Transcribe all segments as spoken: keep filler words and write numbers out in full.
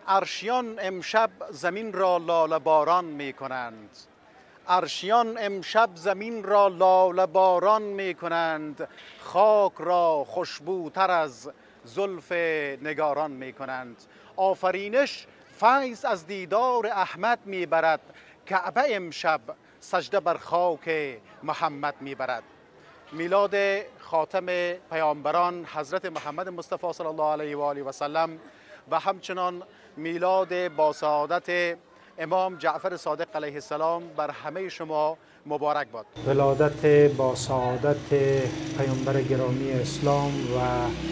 عرشیان امشب زمین را لاله باران می کنند، عرشیان امشب زمین را لاله باران می کنند، خاک را خوشبوتر از زلف نگاران می کنند. آفرینش فیض از دیدار احمد می برد، کعبه امشب سجده بر خاک محمد می برد. میلاد خاتم پیامبران حضرت محمد مصطفی صلی الله علیه و آله و سلم و همچنان میلاد با سعادت امام جعفر صادق علیه السلام بر همه شما مبارک باد. ولادت با سعادت پیامبر گرامی اسلام و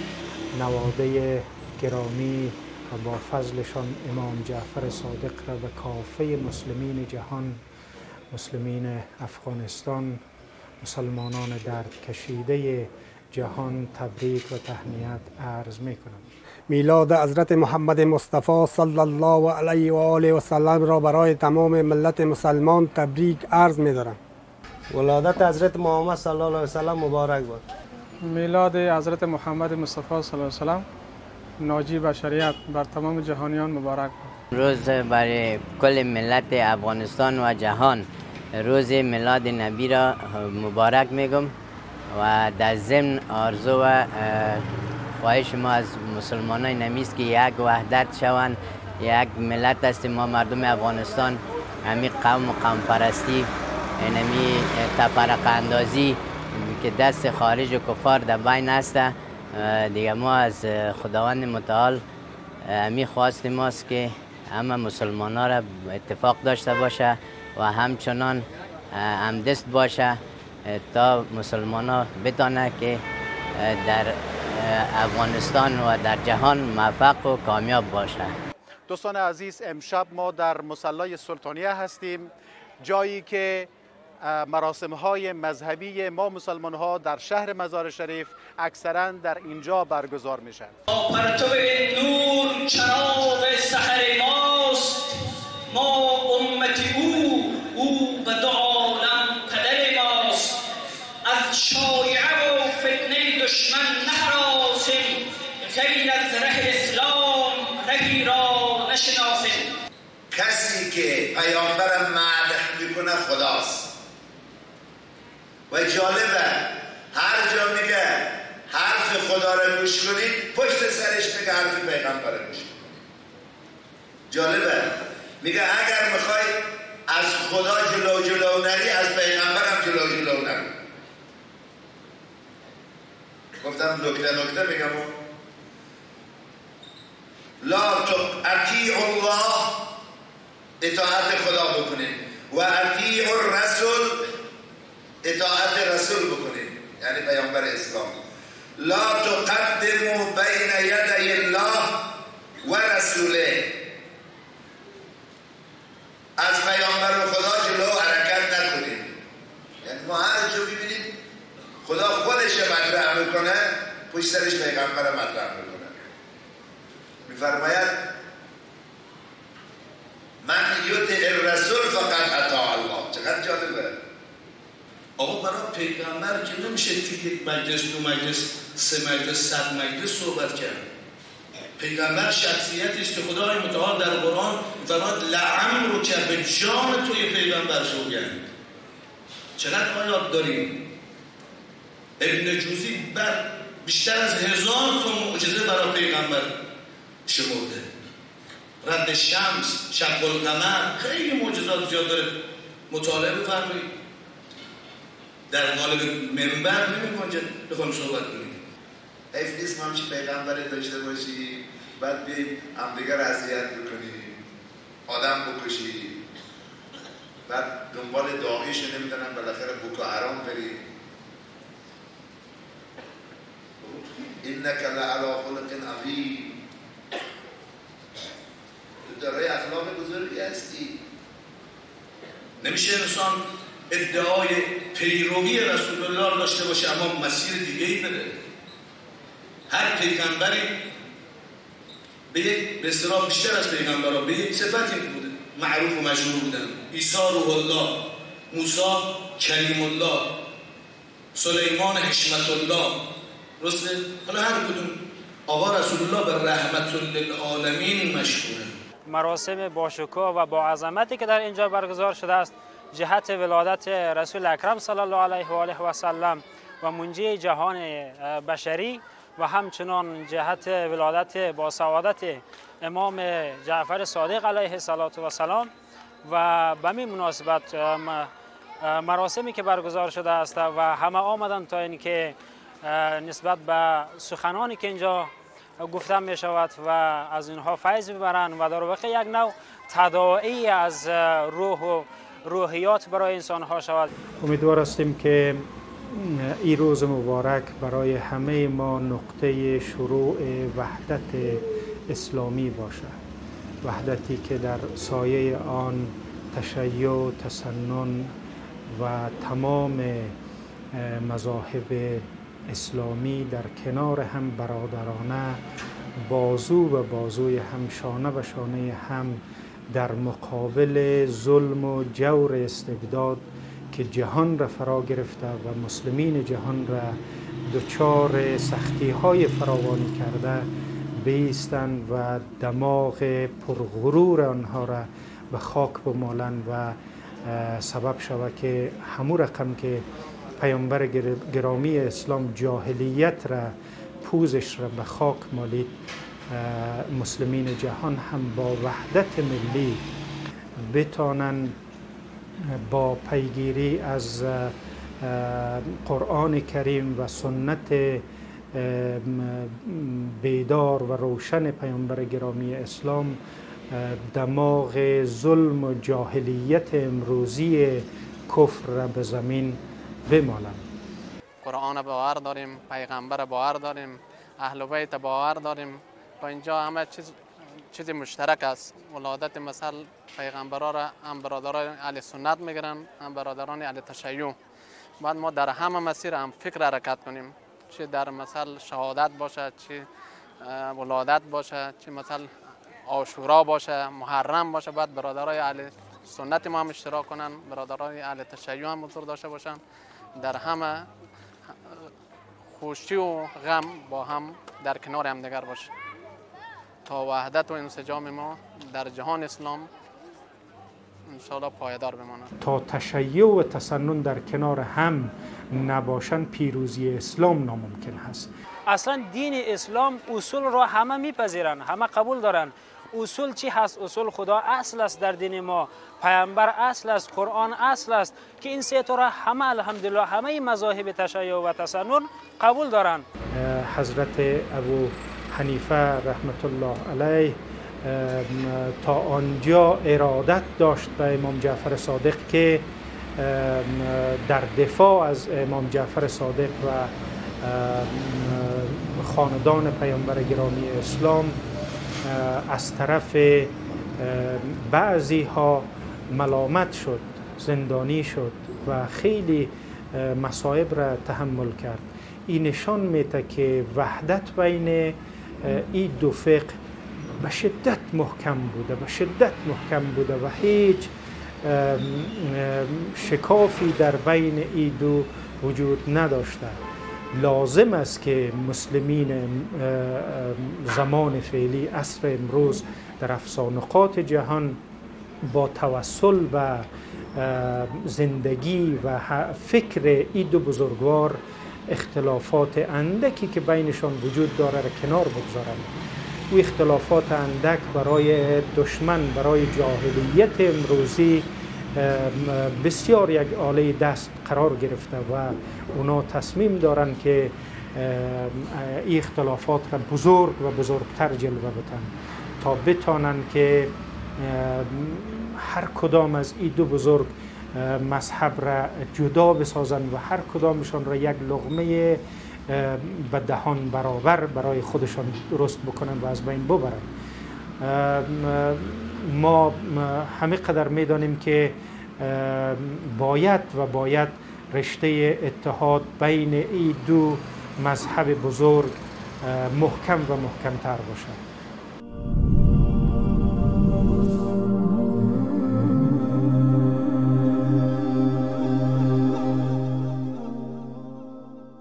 نواده گرامی و با فضلشان امام جعفر صادق را به کافه مسلمین جهان، مسلمین افغانستان، مسلمانان درد کشیده جهان تبریک و تهنیت عرض می کنم. میلاد حضرت محمد مصطفی صلی الله علیه و آله و سلم را برای تمام ملت مسلمان تبریک عرض می دارم. ولادت حضرت محمد صلی الله علیه و سلم مبارک باد. میلاد حضرت محمد مصطفی صلی الله علیه و سلم ناجی بشریت بر تمام جهانیان مبارک باد. روز برای کل ملت افغانستان و جهان روز میلاد نبی را مبارک میگم و در ضمن آرزو و خواهش ما از مسلمانان نمیست که یک وحدت شوند، یک ملت است ما مردم افغانستان. همین قوم و قوم پرستی، همین تفرقه اندازی که دست خارج و کفار در بین است، دیگه ما از خداوند متعال همین خواست ماست که همه مسلمان ها را اتفاق داشته باشه و همچنان همدست باشه تا مسلمان ها بتانه که در افغانستان و در جهان موفق و کامیاب باشه. دوستان عزیز، امشب ما در مصلی سلطانیه هستیم، جایی که مراسم های مذهبی ما مسلمان ها در شهر مزار شریف اکثرا در اینجا برگزار میشن. پرتو نور چراغ سحر ماست، ما امت او، او به دو عالم پدر ماست. از شایعه و فتنه دشمن نهراسیم، غیر از ره اسلام رهی را نشناسیم. کسی که پیامبرم مدح میکنه خداست و جالبه هر جا میگه حرف خدا را گوش کنید، پشت سرش میگه حرف پیغمبر را گوش کنید. جالبه میگه اگر میخوای از خدا جلو جلو نری، از پیغمبرم جلو جلو نری. گفتم نکته نکته میگم لا اطیع الله، اطاعت خدا بکنید، و اطیع الرسول، اطاعت رسول بکنید، یعنی پیامبر اسلام. لا تقدموا بین یدی الله و رسوله، از پیامبر خدا جلو حرکت نکنید. یعنی ما هر جو ببینیم خدا خودش مطرح میکنه، پشت سرش پیغمبر مطرح میکنه. میفرماید من یطع الرسول فقط اطاع الله. چقدر جالبه. آقا برای پیغمبر که نمیشه توی یک مجلس، دو مجلس، سه مجلس، صد مجلس صحبت کرد. پیغمبر شخصیتی است که خدای متعال در قرآن می‌فرماید لعمرک که به جان توی پیغمبر سوگند. چقدر آیات داریم. ابن جوزی بر بیشتر از هزار تا معجزه برای پیغمبر شمرده. رد شمس، شق القمر، خیلی معجزات زیاد داره. مطالعه بفرمایید. در قالب منبر نمی‌کنه بخوام صحبت کنیم. حیف نیست ما همچین پیغمبری داشته باشی، بعد بیم همدیگه را اذیت بکنی، آدم بکشی، بعد دنبال داعیش نمیدونم بالاخره بوکو حرام بری. انک لعلی خلق عظیم، تو دارای اخلاق بزرگی هستی. نمیشه انسان ادعای پیروی رسول الله داشته باشه اما مسیر دیگه ای بره. هر پیغمبری به یک به اصطلاح بیشتر از پیغمبرها به یک صفتی بوده معروف و مشهور بودن. عیسی روح الله، موسی کلیم الله، سلیمان حشمت الله. درسته؟ حالا هر کدوم آقا رسول الله به رحمت للعالمین مشهوره. مراسم با شکوه و با عظمتی که در اینجا برگزار شده است جهت ولادت رسول اکرم صلی الله علیه و آله و سلم و منجی جهان بشری و همچنان جهت ولادت با سعادت امام جعفر صادق علیه السلام و به همین مناسبت مراسمی که برگزار شده است و همه آمدن تا اینکه نسبت به سخنانی که اینجا گفته می شود و از اینها فیض ببرند و در واقع یک نوع تداعی از روح و روحیات برای انسان ها شود. امیدوار هستیم که این روز مبارک برای همه ما نقطه شروع وحدت اسلامی باشد، وحدتی که در سایه آن تشیع، تسنن و تمام مذاهب اسلامی در کنار هم برادرانه بازو و بازوی هم، شانه و شانه هم در مقابل ظلم و جور استبداد که جهان را فرا گرفته و مسلمین جهان را دچار سختی های فراوانی کرده بایستند و دماغ پرغرور آنها را به خاک بمالند و سبب شود که همون رقم که پیامبر گرامی اسلام جاهلیت را، پوزش را به خاک مالید، مسلمین جهان هم با وحدت ملی بتانند با پیگیری از قرآن کریم و سنت بیدار و روشن پیامبر گرامی اسلام دماغ ظلم و جاهلیت امروزی کفر را به زمین بمالند. قرآن باور داریم، پیغمبر باور داریم، اهل بیت باور داریم. با اینجا همه چیز چیز مشترک است. ولادت مثل پیغمبران را هم برادران اهل سنت میگیرن، هم برادران اهل تشیع. بعد ما در همه مسیر هم فکر حرکت کنیم، چه در مثل شهادت باشه، چه ولادت باشه، چه مثل عاشورا باشه، محرم باشه. بعد برادرای اهل سنت ما هم اشتراک کنن، برادرای اهل تشیع هم حضور داشته باشن. در همه خوشی و غم با هم در کنار هم دیگر باشه تا وحدت و انسجام ما در جهان اسلام انشاءالله پایدار بماند. تا تشیع و تسنن در کنار هم نباشن پیروزی اسلام ناممکن هست. اصلا دین اسلام اصول را همه میپذیرن، همه قبول دارن. اصول چی هست؟ اصول خدا اصل است در دین ما، پیامبر اصل است، قرآن اصل است که این سه تا را همه الحمدلله همه مذاهب تشیع و تسنن قبول دارن. حضرت ابو حنیفه رحمت الله علیه تا آنجا ارادت داشت به امام جعفر صادق که در دفاع از امام جعفر صادق و خاندان پیامبر گرامی اسلام از طرف بعضی ها ملامت شد، زندانی شد و خیلی مصائب را تحمل کرد. این نشان میده که وحدت بین این دو فقه به شدت محکم بوده، به شدت محکم بوده و هیچ شکافی در بین این دو وجود نداشته. لازم است که مسلمین زمان فعلی، عصر امروز، در افسانقات جهان با توسل و زندگی و فکر این دو بزرگوار اختلافات اندکی که بینشان وجود داره را کنار بگذارند. او اختلافات اندک برای دشمن، برای جاهلیت امروزی بسیار یک آله دست قرار گرفته و اونا تصمیم دارن که این اختلافات را بزرگ و بزرگتر جلوه بدن تا بتانن که هر کدام از این دو بزرگ مذهب را جدا بسازن و هر کدامشان را یک لقمه به دهان برابر برای خودشان درست بکنن و از بین ببرن. ما همه قدر میدانیم که باید و باید رشته اتحاد بین این دو مذهب بزرگ محکم و محکمتر باشد.